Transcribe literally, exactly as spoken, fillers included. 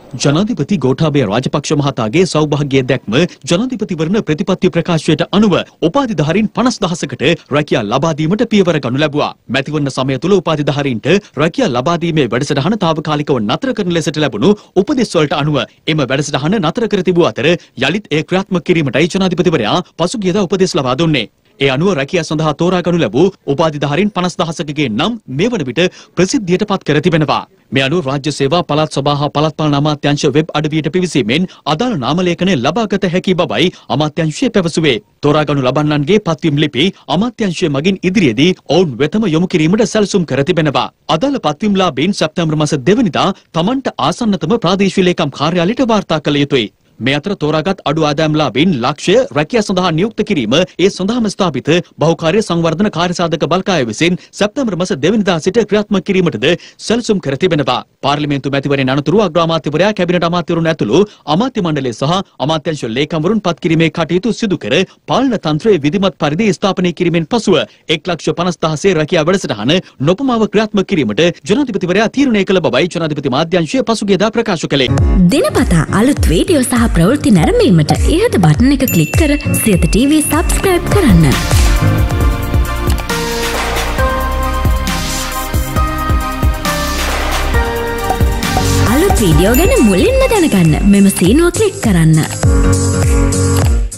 ජනාධිපති ගෝඨාභය රාජපක්ෂ මහතාගේ සෞභාග්‍ය දැක්ම ජනාධිපතිවරණ ප්‍රතිපත්ති ප්‍රකාශයට අනුව උපාධිධාරීන් පනස් දහසකට රැකියා ලබා දීමට පියවර ගනු ලැබුවා. මැතිවරණ සමය තුළ උපාධිධාරීන්ට රැකියා ලබා දීමේ වැඩසටහන తాවකාලිකව නතර කරන ලෙසට ලැබුණු උපදෙස් වලට අනුව එම වැඩසටහන නතර කර තිබූ අතර යලිත් ඒ ක්‍රියාත්මක කිරීමටයි ජනාධිපතිවරයා පසුගියදා උපදෙස් ලබා දුන්නේ. ඒ අනුව රැකියා සඳහා තෝරා ගනු ලැබූ උපාධිධාරීන් පනස් දහසකගේ නම් මේ වන විට ප්‍රසිද්ධියට පත් කර තිබෙනවා. මේ අනුව රාජ්‍ය සේවා පළාත් සභා හා පළාත් පාලන අමාත්‍යාංශ වෙබ් අඩවියට පිවිසීමෙන් අදාළ නාම ලේඛනය ලබාගත හැකි බවයි අමාත්‍යාංශය පැවසුවේ. තෝරා ගනු ලබන්නන්ගේ පත්වීම් ලිපි අමාත්‍යාංශය මගින් ඉදිරියේදී ඔවුන් වෙතම යොමු කිරීමට සැලසුම් කර තිබෙනවා. අදාළ පත්වීම්ලාභීන් සැප්තැම්බර් මාස දෙවනිදා තමන්ට ආසන්නතම ප්‍රාදේශීය ලේකම් කාර්යාලයට වාර්තා කළ යුතුයි. මේ අතර තෝරාගත් අඩු ආදායම්ලාභීන් ලක්ෂය රැකියා සඳහා නියුක්ත කිරීම ඒ සඳහාම ස්ථාපිත බහුකාර්ය සංවර්ධන කාර්යසාධක බල්කාය විසින් සැප්තැම්බර් මාස දෙවනිදා සිට ක්‍රියාත්මක කිරීමටද සැලසුම් කර තිබෙනවා. පාර්ලිමේන්තු මැතිවරණ අනතුරු අග්‍රාමාත්‍යවරයා කැබිනට් අමාත්‍යවරුන් ඇතුළු අමාත්‍ය මණ්ඩලය සහ අමාත්‍යාංශ ලේකම්වරුන් පත් කිරීමේ කටයුතු සිදු කර පාලන තන්ත්‍රයේ විධිමත් පරිදි ස්ථාපනය කිරීමෙන් පසුව එක් ලක්ෂ පනස් දහසේ රැකියා වැඩසටහන නොපමාව ක්‍රියාත්මක කිරීමට ජනාධිපතිවරයා තීරණය කළ බවයි ජනාධිපති මාධ්‍යාංශය පසුගියදා ප්‍රකාශ කළේ. දිනපතා අලුත් වීඩියෝ සහ ප්‍රවෘත්ති නැරඹීමට ඉහත බටන් එක ක්ලික් කර සියත ටීවී සබ්ස්ක්‍රයිබ් කරන්න. අලුත් වීඩියෝ ගැන මුලින්ම දැනගන්න මෙම සීනුව ක්ලික් කරන්න.